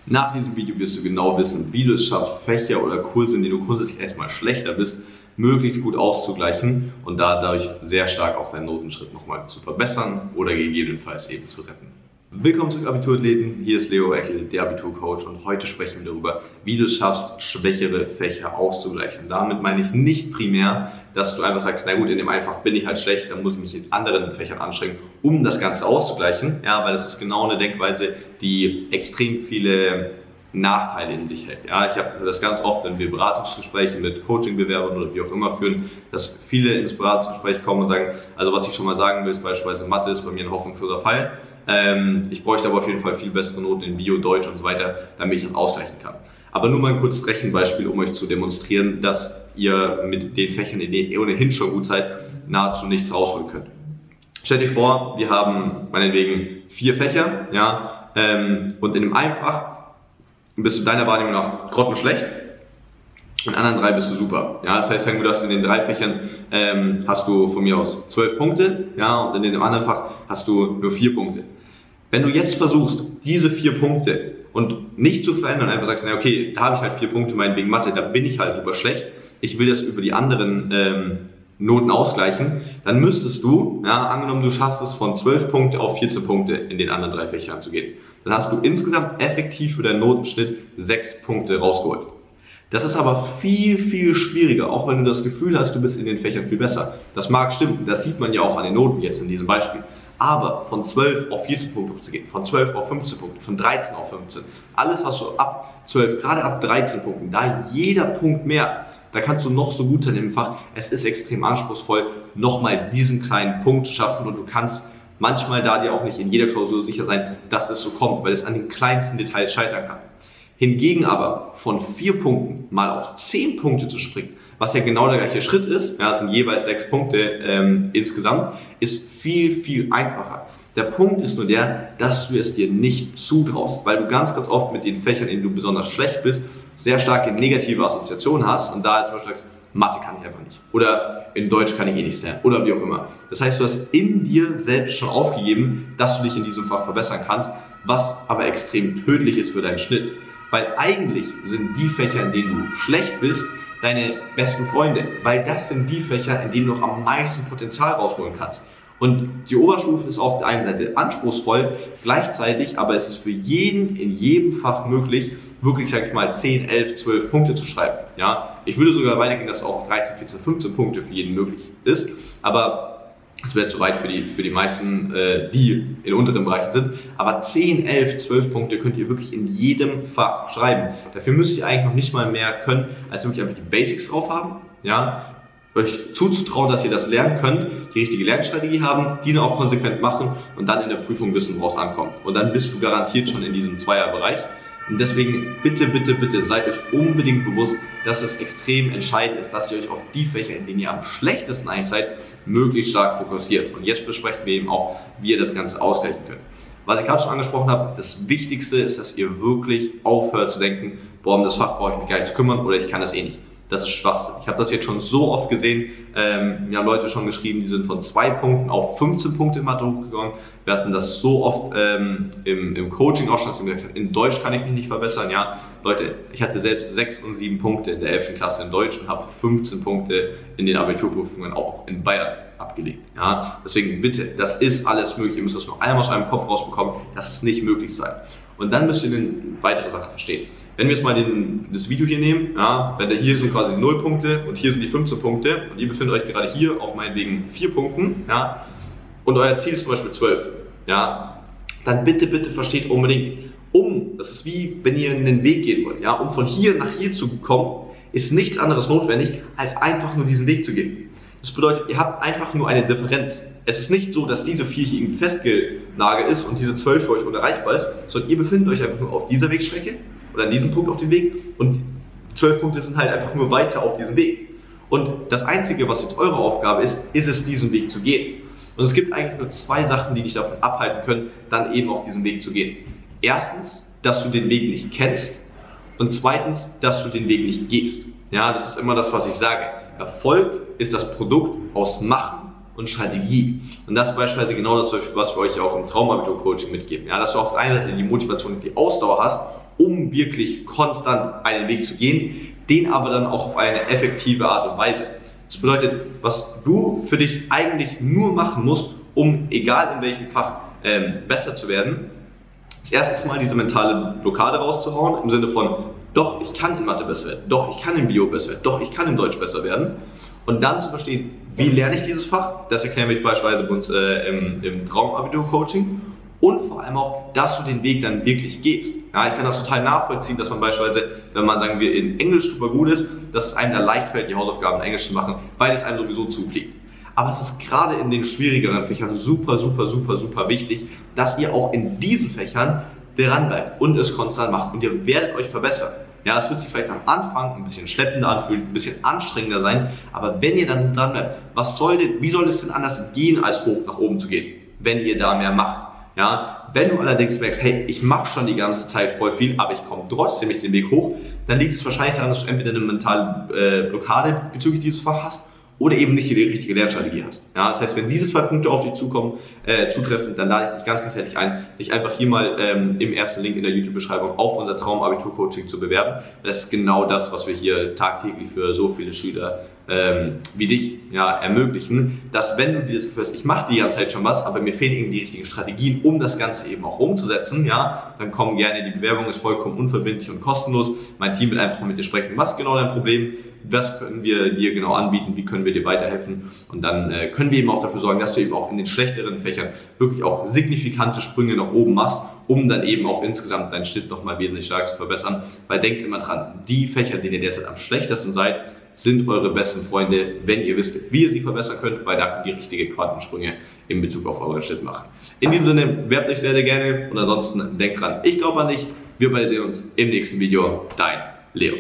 Nach diesem Video wirst du genau wissen, wie du es schaffst, Fächer oder Kurse, in denen du grundsätzlich erstmal schlechter bist, möglichst gut auszugleichen und dadurch sehr stark auch deinen Notenschritt nochmal zu verbessern oder gegebenenfalls eben zu retten. Willkommen zurück, Abiturathleten. Hier ist Leo Eckel, der Abiturcoach, und heute sprechen wir darüber, wie du es schaffst, schwächere Fächer auszugleichen. Damit meine ich nicht primär, dass du einfach sagst, na gut, in dem Einfach bin ich halt schlecht, dann muss ich mich in anderen Fächern anstrengen, um das Ganze auszugleichen. Ja, weil das ist genau eine Denkweise, die extrem viele Nachteile in sich hält. Ja, ich habe das ganz oft, wenn wir Beratungsgespräche mit Coachingbewerbern oder wie auch immer führen, dass viele ins Beratungsgespräch kommen und sagen, also was ich schon mal sagen will, ist beispielsweise Mathe ist bei mir ein hoffnungsloser Fall. Ich bräuchte aber auf jeden Fall viel bessere Noten in Bio, Deutsch und so weiter, damit ich das ausgleichen kann. Aber nur mal ein kurzes Rechenbeispiel, um euch zu demonstrieren, dass ihr mit den Fächern, in denen ihr ohnehin schon gut seid, nahezu nichts rausholen könnt. Stellt euch vor, wir haben meinetwegen 4 Fächer, ja, und in dem Einfach bist du deiner Wahrnehmung nach grottenschlecht, in anderen 3 bist du super. Ja, das heißt, du hast in den 3 Fächern hast du von mir aus 12 Punkte, ja, und in dem anderen Fach hast du nur 4 Punkte. Wenn du jetzt versuchst, diese 4 Punkte und nicht zu verändern, einfach sagst, na okay, da habe ich halt 4 Punkte, meinetwegen Mathe, da bin ich halt super schlecht, ich will das über die anderen Noten ausgleichen, dann müsstest du, ja, angenommen du schaffst es von 12 Punkte auf 14 Punkte in den anderen 3 Fächern zu gehen, dann hast du insgesamt effektiv für deinen Notenschnitt 6 Punkte rausgeholt. Das ist aber viel, viel schwieriger, auch wenn du das Gefühl hast, du bist in den Fächern viel besser. Das mag stimmen, das sieht man ja auch an den Noten jetzt in diesem Beispiel. Aber von 12 auf 14 Punkte zu gehen, von 12 auf 15 Punkte, von 13 auf 15, alles was so ab 12, gerade ab 13 Punkten, da jeder Punkt mehr, da kannst du noch so gut sein im Fach. Es ist extrem anspruchsvoll, nochmal diesen kleinen Punkt zu schaffen, und du kannst manchmal da dir auch nicht in jeder Klausur sicher sein, dass es so kommt, weil es an den kleinsten Details scheitern kann. Hingegen aber von 4 Punkten mal auf 10 Punkte zu springen, was ja genau der gleiche Schritt ist, ja, es sind jeweils 6 Punkte insgesamt, ist viel, viel einfacher. Der Punkt ist nur der, dass du es dir nicht zutraust, weil du ganz, ganz oft mit den Fächern, in denen du besonders schlecht bist, sehr starke negative Assoziationen hast und da zum Beispiel sagst, Mathe kann ich einfach nicht oder in Deutsch kann ich eh nicht lernen oder wie auch immer. Das heißt, du hast in dir selbst schon aufgegeben, dass du dich in diesem Fach verbessern kannst, was aber extrem tödlich ist für deinen Schnitt. Weil eigentlich sind die Fächer, in denen du schlecht bist, deine besten Freunde. Weil das sind die Fächer, in denen du noch am meisten Potenzial rausholen kannst. Und die Oberstufe ist auf der einen Seite anspruchsvoll, gleichzeitig aber ist es für jeden in jedem Fach möglich, wirklich, sag ich mal, 10, 11, 12 Punkte zu schreiben. Ja? Ich würde sogar weitergehen, dass auch 13, 14, 15 Punkte für jeden möglich ist. Aber das wäre zu weit für die meisten, die in unteren Bereichen sind. Aber 10, 11, 12 Punkte könnt ihr wirklich in jedem Fach schreiben. Dafür müsst ihr eigentlich noch nicht mal mehr können, als wirklich einfach die Basics drauf haben. Ja? Euch zuzutrauen, dass ihr das lernen könnt, die richtige Lernstrategie haben, die dann auch konsequent machen und dann in der Prüfung wissen, woraus ankommt. Und dann bist du garantiert schon in diesem Zweierbereich. Und deswegen bitte, bitte, bitte seid euch unbedingt bewusst, dass es extrem entscheidend ist, dass ihr euch auf die Fächer, in denen ihr am schlechtesten eigentlich seid, möglichst stark fokussiert. Und jetzt besprechen wir eben auch, wie ihr das Ganze ausgleichen könnt. Was ich gerade schon angesprochen habe, das Wichtigste ist, dass ihr wirklich aufhört zu denken, boah, um das Fach brauche ich mich gar nicht zu kümmern oder ich kann das eh nicht. Das ist Schwachsinn. Ich habe das jetzt schon so oft gesehen. Mir haben Leute schon geschrieben, die sind von 2 Punkten auf 15 Punkte in Mathe hochgegangen. Wir hatten das so oft im Coaching auch schon, dass ich gesagt habe, in Deutsch kann ich mich nicht verbessern. Ja, Leute, ich hatte selbst 6 und 7 Punkte in der 11. Klasse in Deutsch und habe 15 Punkte in den Abiturprüfungen auch in Bayern abgelegt. Ja, deswegen bitte, das ist alles möglich. Ihr müsst das nur einmal aus eurem Kopf rausbekommen, dass es nicht möglich sei. Und dann müsst ihr eine weitere Sache verstehen. Wenn wir jetzt mal das Video hier nehmen, ja, wenn hier sind quasi 0 Punkte und hier sind die 15 Punkte und ihr befindet euch gerade hier auf meinetwegen 4 Punkten, ja, und euer Ziel ist zum Beispiel 12, ja, dann bitte, bitte versteht unbedingt, das ist wie wenn ihr einen Weg gehen wollt, ja, um von hier nach hier zu kommen, ist nichts anderes notwendig, als einfach nur diesen Weg zu gehen. Das bedeutet, ihr habt einfach nur eine Differenz. Es ist nicht so, dass diese 4 hier irgendwie festgenagelt ist und diese 12 für euch unerreichbar ist, sondern ihr befindet euch einfach nur auf dieser Wegstrecke oder an diesem Punkt auf dem Weg und 12 Punkte sind halt einfach nur weiter auf diesem Weg. Und das Einzige, was jetzt eure Aufgabe ist es, diesen Weg zu gehen. Und es gibt eigentlich nur 2 Sachen, die dich davon abhalten können, dann eben auf diesen Weg zu gehen. Erstens, dass du den Weg nicht kennst und zweitens, dass du den Weg nicht gehst. Ja, das ist immer das, was ich sage. Erfolg ist das Produkt aus Machen und Strategie. Und das ist beispielsweise genau das, was wir euch auch im Traumabitur-Coaching mitgeben. Ja, dass du auf der einen Seite die Motivation und die Ausdauer hast, um wirklich konstant einen Weg zu gehen, den aber dann auch auf eine effektive Art und Weise. Das bedeutet, was du für dich eigentlich nur machen musst, um egal in welchem Fach besser zu werden, ist erstens mal diese mentale Blockade rauszuhauen, im Sinne von, doch, ich kann in Mathe besser werden, doch, ich kann in Bio besser werden, doch, ich kann in Deutsch besser werden. Und dann zu verstehen, wie lerne ich dieses Fach, das erklären wir beispielsweise bei uns im Traumabitur-Coaching. Und vor allem auch, dass du den Weg dann wirklich gehst. Ja, ich kann das total nachvollziehen, dass man beispielsweise, wenn man, sagen wir, in Englisch super gut ist, dass es einem da leicht fällt, die Hausaufgaben in Englisch zu machen, weil es einem sowieso zufliegt. Aber es ist gerade in den schwierigeren Fächern super, super, super, super wichtig, dass ihr auch in diesen Fächern dran bleibt und es konstant macht. Und ihr werdet euch verbessern. Ja, es wird sich vielleicht am Anfang ein bisschen schleppender anfühlen, ein bisschen anstrengender sein, aber wenn ihr dann dran bleibt, wie soll es denn anders gehen, als hoch nach oben zu gehen, wenn ihr da mehr macht? Ja, wenn du allerdings merkst, hey, ich mache schon die ganze Zeit voll viel, aber ich komme trotzdem nicht den Weg hoch, dann liegt es wahrscheinlich daran, dass du entweder eine mentale Blockade bezüglich dieses Fach hast oder eben nicht die richtige Lernstrategie hast. Ja, das heißt, wenn diese zwei Punkte auf dich zutreffen, dann lade ich dich ganz, ganz herzlich ein, dich einfach hier mal im ersten Link in der YouTube-Beschreibung auf unser Traumabitur-Coaching zu bewerben. Das ist genau das, was wir hier tagtäglich für so viele Schüler wie dich ermöglichen, dass wenn du dir das Gefühl hast, ich mache die ganze Zeit schon was, aber mir fehlen eben die richtigen Strategien, um das Ganze eben auch umzusetzen, ja, dann komm gerne, die Bewerbung ist vollkommen unverbindlich und kostenlos. Mein Team will einfach mit dir sprechen, was genau dein Problem, was können wir dir genau anbieten, wie können wir dir weiterhelfen und dann können wir eben auch dafür sorgen, dass du eben auch in den schlechteren Fächern wirklich auch signifikante Sprünge nach oben machst, um dann eben auch insgesamt deinen Schnitt nochmal wesentlich stark zu verbessern, weil denkt immer dran, die Fächer, denen ihr derzeit am schlechtesten seid, sind eure besten Freunde, wenn ihr wisst, wie ihr sie verbessern könnt, weil da könnt ihr richtige Quantensprünge in Bezug auf euren Schnitt machen. In diesem Sinne, werbt euch sehr, sehr gerne und ansonsten denkt dran, ich glaube an dich, wir beide sehen uns im nächsten Video. Dein Leo.